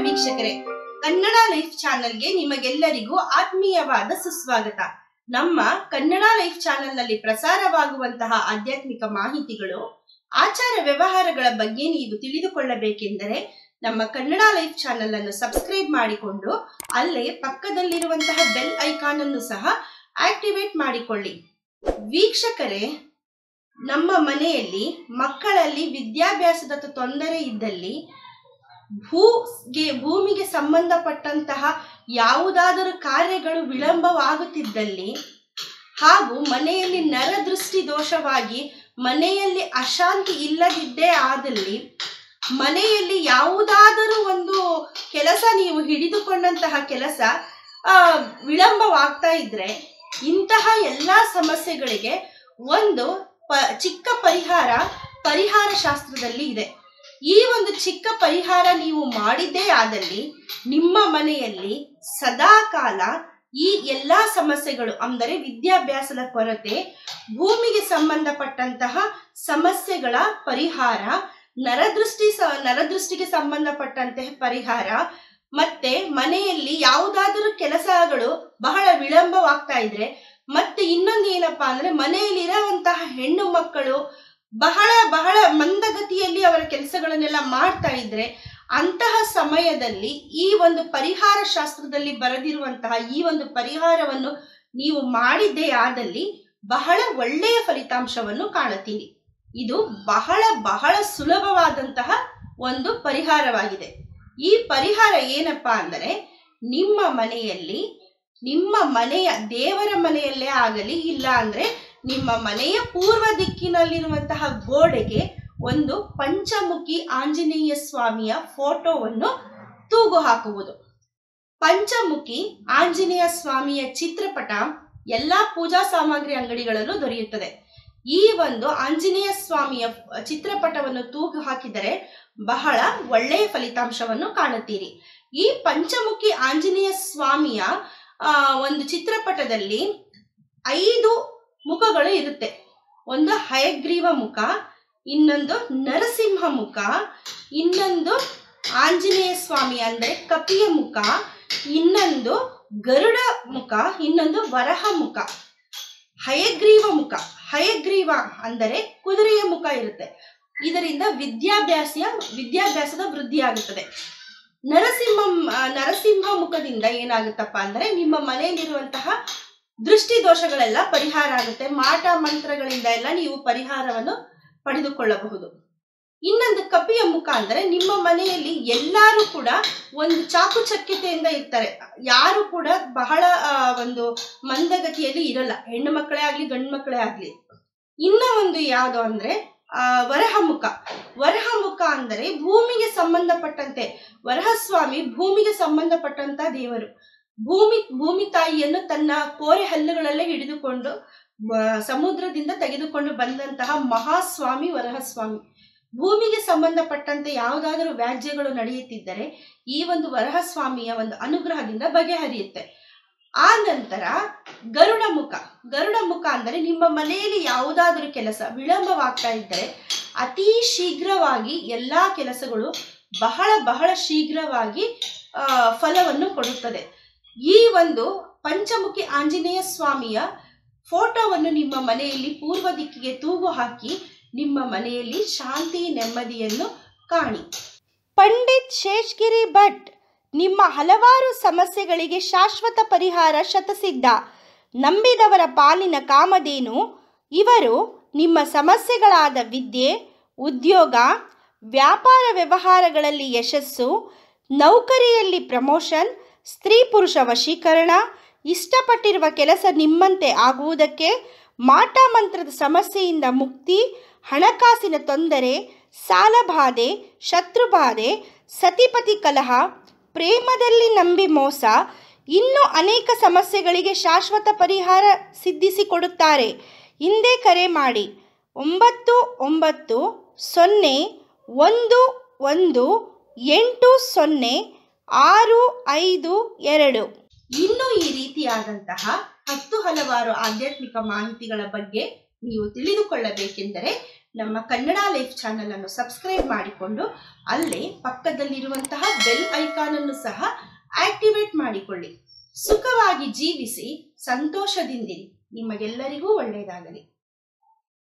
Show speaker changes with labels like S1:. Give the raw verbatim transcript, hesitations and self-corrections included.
S1: ವೀಕ್ಷಕರೇ, ಕನ್ನಡ ಲೈಫ್ ಚಾನೆಲ್ಗೆ ನಿಮಗೆಲ್ಲರಿಗೂ ಆತ್ಮೀಯವಾದ ಸುಸ್ವಾಗತ. ನಮ್ಮ ಕನ್ನಡ ಲೈಫ್ ಚಾನೆಲ್ ನಲ್ಲಿ ಪ್ರಸಾರವಾಗುವಂತಹ ಆಧ್ಯಾತ್ಮಿಕ ಮಾಹಿತಿಗಳು, ಆಚಾರ ವ್ಯವಹಾರಗಳ ಬಗ್ಗೆ ನೀವು ತಿಳಿದುಕೊಳ್ಳಬೇಕೆಂದರೆ ನಮ್ಮ ಕನ್ನಡ ಲೈಫ್ ಚಾನೆಲ್ ಅನ್ನು ಸಬ್ಸ್ಕ್ರೈಬ್ ಮಾಡಿಕೊಂಡು ಅಲ್ಲೇ ಪಕ್ಕದಲ್ಲಿರುವಂತಹ ಬೆಲ್ ಐಕಾನ್ ಅನ್ನು ಸಹ ಆಕ್ಟಿವೇಟ್ ಮಾಡಿಕೊಳ್ಳಿ. ವೀಕ್ಷಕರೇ, ನಮ್ಮ ಮನೆಯಲ್ಲಿ ಮಕ್ಕಳಲ್ಲಿ ವಿದ್ಯಾಭ್ಯಾಸದ ತೊಂದರೆ ಇದ್ದಲ್ಲಿ, ಭೂಗೆ ಭೂಮಿಗೆ ಸಂಬಂಧಪಟ್ಟಂತಹ ಯಾವುದಾದರೂ ಕಾರ್ಯಗಳು ವಿಳಂಬವಾಗುತ್ತಿದ್ದಲ್ಲಿ, ಹಾಗೂ ಮನೆಯಲ್ಲಿ ನರದೃಷ್ಟಿ ದೋಷವಾಗಿ ಮನೆಯಲ್ಲಿ ಅಶಾಂತಿ ಇಲ್ಲದಿದ್ದೇ ಆದಲ್ಲಿ, ಮನೆಯಲ್ಲಿ ಯಾವುದಾದರೂ ಒಂದು ಕೆಲಸ ನೀವು ಹಿಡಿದುಕೊಂಡಂತಹ ಕೆಲಸ ಆ ವಿಳಂಬವಾಗ್ತಾ ಇದ್ರೆ, ಇಂತಹ ಎಲ್ಲಾ ಸಮಸ್ಯೆಗಳಿಗೆ ಒಂದು ಪ ಚಿಕ್ಕ ಪರಿಹಾರ ಪರಿಹಾರ ಶಾಸ್ತ್ರದಲ್ಲಿ ಇದೆ. ಈ ಒಂದು ಚಿಕ್ಕ ಪರಿಹಾರ ನೀವು ಮಾಡಿದ್ದೇ ಆದಲ್ಲಿ ನಿಮ್ಮ ಮನೆಯಲ್ಲಿ ಸದಾ ಕಾಲ ಈ ಎಲ್ಲಾ ಸಮಸ್ಯೆಗಳು, ಅಂದರೆ ವಿದ್ಯಾಭ್ಯಾಸದ ಕೊರತೆ, ಭೂಮಿಗೆ ಸಂಬಂಧಪಟ್ಟಂತಹ ಸಮಸ್ಯೆಗಳ ಪರಿಹಾರ, ನರದೃಷ್ಟಿ ನರದೃಷ್ಟಿಗೆ ಸಂಬಂಧಪಟ್ಟಂತಹ ಪರಿಹಾರ, ಮತ್ತೆ ಮನೆಯಲ್ಲಿ ಯಾವುದಾದರೂ ಕೆಲಸಗಳು ಬಹಳ ವಿಳಂಬವಾಗ್ತಾ ಇದ್ರೆ, ಮತ್ತೆ ಇನ್ನೊಂದು ಏನಪ್ಪಾ ಅಂದ್ರೆ ಮನೆಯಲ್ಲಿ ಇರುವಂತಹ ಹೆಣ್ಣು ಮಕ್ಕಳು ಬಹಳ ಬಹಳ ಮಂದಗತಿಯಲ್ಲಿ ಅವರ ಕೆಲಸಗಳನ್ನೆಲ್ಲ ಮಾಡ್ತಾ ಇದ್ರೆ, ಅಂತಹ ಸಮಯದಲ್ಲಿ ಈ ಒಂದು ಪರಿಹಾರ ಶಾಸ್ತ್ರದಲ್ಲಿ ಬರೆದಿರುವಂತಹ ಈ ಒಂದು ಪರಿಹಾರವನ್ನು ನೀವು ಮಾಡಿದ್ದೇ ಆದಲ್ಲಿ ಬಹಳ ಒಳ್ಳೆಯ ಫಲಿತಾಂಶವನ್ನು ಕಾಣುತ್ತೀರಿ. ಇದು ಬಹಳ ಬಹಳ ಸುಲಭವಾದಂತಹ ಒಂದು ಪರಿಹಾರವಾಗಿದೆ. ಈ ಪರಿಹಾರ ಏನಪ್ಪಾ ಅಂದರೆ, ನಿಮ್ಮ ಮನೆಯಲ್ಲಿ, ನಿಮ್ಮ ಮನೆಯ ದೇವರ ಮನೆಯಲ್ಲೇ ಆಗಲಿ, ಇಲ್ಲ ಅಂದ್ರೆ ನಿಮ್ಮ ಮನೆಯ ಪೂರ್ವ ದಿಕ್ಕಿನಲ್ಲಿರುವಂತಹ ಗೋಡೆಗೆ ಒಂದು ಪಂಚಮುಖಿ ಆಂಜನೇಯ ಸ್ವಾಮಿಯ ಫೋಟೋವನ್ನು ತೂಗು ಹಾಕುವುದು. ಪಂಚಮುಖಿ ಆಂಜನೇಯ ಸ್ವಾಮಿಯ ಚಿತ್ರಪಟ ಎಲ್ಲಾ ಪೂಜಾ ಸಾಮಗ್ರಿ ಅಂಗಡಿಗಳಲ್ಲೂ ದೊರೆಯುತ್ತದೆ. ಈ ಒಂದು ಆಂಜನೇಯ ಸ್ವಾಮಿಯ ಚಿತ್ರಪಟವನ್ನು ತೂಗು ಹಾಕಿದರೆ ಬಹಳ ಒಳ್ಳೆಯ ಫಲಿತಾಂಶವನ್ನು ಕಾಣುತ್ತೀರಿ. ಈ ಪಂಚಮುಖಿ ಆಂಜನೇಯ ಸ್ವಾಮಿಯ ಆ ಒಂದು ಚಿತ್ರಪಟದಲ್ಲಿ ಐದು ಮುಖಗಳು ಇರುತ್ತೆ. ಒಂದು ಹಯಗ್ರೀವ ಮುಖ, ಇನ್ನೊಂದು ನರಸಿಂಹ ಮುಖ, ಇನ್ನೊಂದು ಆಂಜನೇಯ ಸ್ವಾಮಿ ಅಂದರೆ ಕಪಿಯ ಮುಖ, ಇನ್ನೊಂದು ಗರುಡ ಮುಖ, ಇನ್ನೊಂದು ವರಹ ಮುಖ. ಹಯಗ್ರೀವ ಮುಖ, ಹಯಗ್ರೀವ ಅಂದರೆ ಕುದುರೆಯ ಮುಖ ಇರುತ್ತೆ. ಇದರಿಂದ ವಿದ್ಯಾಭ್ಯಾಸ ವಿದ್ಯಾಭ್ಯಾಸದ ವೃದ್ಧಿ ಆಗುತ್ತದೆ. ನರಸಿಂಹ ನರಸಿಂಹ ಮುಖದಿಂದ ಏನಾಗುತ್ತಪ್ಪ ಅಂದ್ರೆ ನಿಮ್ಮ ಮನೆಯಲ್ಲಿರುವಂತಹ ದೃಷ್ಟಿ ದೋಷಗಳೆಲ್ಲ ಪರಿಹಾರ ಆಗುತ್ತೆ. ಮಾಟ ಮಂತ್ರಗಳಿಂದ ಎಲ್ಲ ನೀವು ಪರಿಹಾರವನ್ನು ಪಡೆದುಕೊಳ್ಳಬಹುದು. ಇನ್ನೊಂದು ಕಪಿಯ ಮುಖ ಅಂದ್ರೆ ನಿಮ್ಮ ಮನೆಯಲ್ಲಿ ಎಲ್ಲರೂ ಕೂಡ ಒಂದು ಚಾಕುಚಕ್ಯತೆಯಿಂದ ಇರ್ತಾರೆ. ಯಾರು ಕೂಡ ಬಹಳ ಒಂದು ಮಂದಗತಿಯಲ್ಲಿ ಇರಲ್ಲ, ಹೆಣ್ಣು ಮಕ್ಕಳೇ ಆಗ್ಲಿ ಗಂಡು ಮಕ್ಕಳೇ ಆಗ್ಲಿ. ಇನ್ನ ಒಂದು ಯಾವುದು ಅಂದ್ರೆ ಆ ವರಹ ಮುಖ. ವರಹ ಮುಖ ಅಂದರೆ ಭೂಮಿಗೆ ಸಂಬಂಧಪಟ್ಟಂತೆ, ವರಹಸ್ವಾಮಿ ಭೂಮಿಗೆ ಸಂಬಂಧಪಟ್ಟಂತ ದೇವರು. ಭೂಮಿ ಭೂಮಿ ತಾಯಿಯನ್ನು ತನ್ನ ಕೋರೆ ಹಲ್ಲುಗಳಲ್ಲೇ ಹಿಡಿದುಕೊಂಡು ಸಮುದ್ರದಿಂದ ತೆಗೆದುಕೊಂಡು ಬಂದಂತಹ ಮಹಾಸ್ವಾಮಿ ವರಹಸ್ವಾಮಿ. ಭೂಮಿಗೆ ಸಂಬಂಧಪಟ್ಟಂತೆ ಯಾವುದಾದರೂ ವ್ಯಾಜ್ಯಗಳು ನಡೆಯುತ್ತಿದ್ದರೆ ಈ ಒಂದು ವರಹಸ್ವಾಮಿಯ ಒಂದು ಅನುಗ್ರಹದಿಂದ ಬಗೆಹರಿಯುತ್ತೆ. ಆ ನಂತರ ಗರುಡ ಮುಖ. ಗರುಡ ಮುಖ ಅಂದರೆ ನಿಮ್ಮ ಮನೆಯಲ್ಲಿ ಯಾವುದಾದರೂ ಕೆಲಸ ವಿಳಂಬವಾಗ್ತಾ ಇದ್ದರೆ ಅತಿ ಶೀಘ್ರವಾಗಿ ಎಲ್ಲಾ ಕೆಲಸಗಳು ಬಹಳ ಬಹಳ ಶೀಘ್ರವಾಗಿ ಆ ಫಲವನ್ನು ಕೊಡುತ್ತದೆ. ಈ ಒಂದು ಪಂಚಮುಖಿ ಆಂಜನೇಯ ಸ್ವಾಮಿಯ ಫೋಟೋವನ್ನು ನಿಮ್ಮ ಮನೆಯಲ್ಲಿ ಪೂರ್ವ ದಿಕ್ಕಿಗೆ ತೂಗು ಹಾಕಿ ನಿಮ್ಮ ಮನೆಯಲ್ಲಿ ಶಾಂತಿ ನೆಮ್ಮದಿಯನ್ನು ಕಾಣಿ.
S2: ಪಂಡಿತ್ ಶೇಷಗಿರಿ ಭಟ್ ನಿಮ್ಮ ಹಲವಾರು ಸಮಸ್ಯೆಗಳಿಗೆ ಶಾಶ್ವತ ಪರಿಹಾರ ಶತಸಿದ್ಧ. ನಂಬಿದವರ ಪಾಲಿನ ಕಾಮಧೇನು. ಇವರು ನಿಮ್ಮ ಸಮಸ್ಯೆಗಳಾದ ವಿದ್ಯೆ, ಉದ್ಯೋಗ, ವ್ಯಾಪಾರ ವ್ಯವಹಾರಗಳಲ್ಲಿ ಯಶಸ್ಸು, ನೌಕರಿಯಲ್ಲಿ ಪ್ರಮೋಷನ್, ಸ್ತ್ರೀ ಪುರುಷ ವಶೀಕರಣ, ಇಷ್ಟಪಟ್ಟಿರುವ ಕೆಲಸ ನಿಮ್ಮಂತೆ ಆಗುವುದಕ್ಕೆ, ಮಾಟ ಮಂತ್ರದ ಸಮಸ್ಯೆಯಿಂದ ಮುಕ್ತಿ, ಹಣಕಾಸಿನ ತೊಂದರೆ, ಸಾಲಬಾಧೆ, ಶತ್ರುಬಾಧೆ, ಸತಿಪತಿ ಕಲಹ, ಪ್ರೇಮದಲ್ಲಿ ನಂಬಿ ಮೋಸ, ಇನ್ನೂ ಅನೇಕ ಸಮಸ್ಯೆಗಳಿಗೆ ಶಾಶ್ವತ ಪರಿಹಾರ ಸಿದ್ಧಿಸಿಕೊಡುತ್ತಾರೆ. ಹಿಂದೆ ಕರೆ ಮಾಡಿ ಒಂಬತ್ತು ಒಂಬತ್ತು ಸೊನ್ನೆ ಒಂದು ಒಂದು ಎಂಟು ಸೊನ್ನೆ ಆರು ಐದು ಎರಡು.
S1: ಇನ್ನು ಈ ರೀತಿಯಾದಂತಹ ಹತ್ತು ಹಲವಾರು ಆಧ್ಯಾತ್ಮಿಕ ಮಾಹಿತಿಗಳ ಬಗ್ಗೆ ನೀವು ತಿಳಿದುಕೊಳ್ಳಬೇಕೆಂದರೆ ನಮ್ಮ ಕನ್ನಡ ಲೈಫ್ ಚಾನೆಲ್ ಅನ್ನು ಸಬ್ಸ್ಕ್ರೈಬ್ ಮಾಡಿಕೊಂಡು ಅಲ್ಲೇ ಪಕ್ಕದಲ್ಲಿರುವಂತಹ ಬೆಲ್ ಐಕಾನ್ ಅನ್ನು ಸಹ ಆಕ್ಟಿವೇಟ್ ಮಾಡಿಕೊಳ್ಳಿ. ಸುಖವಾಗಿ ಜೀವಿಸಿ ಸಂತೋಷದಿಂದಿರಿ. ನಿಮಗೆಲ್ಲರಿಗೂ ಒಳ್ಳೆಯದಾಗಲಿ.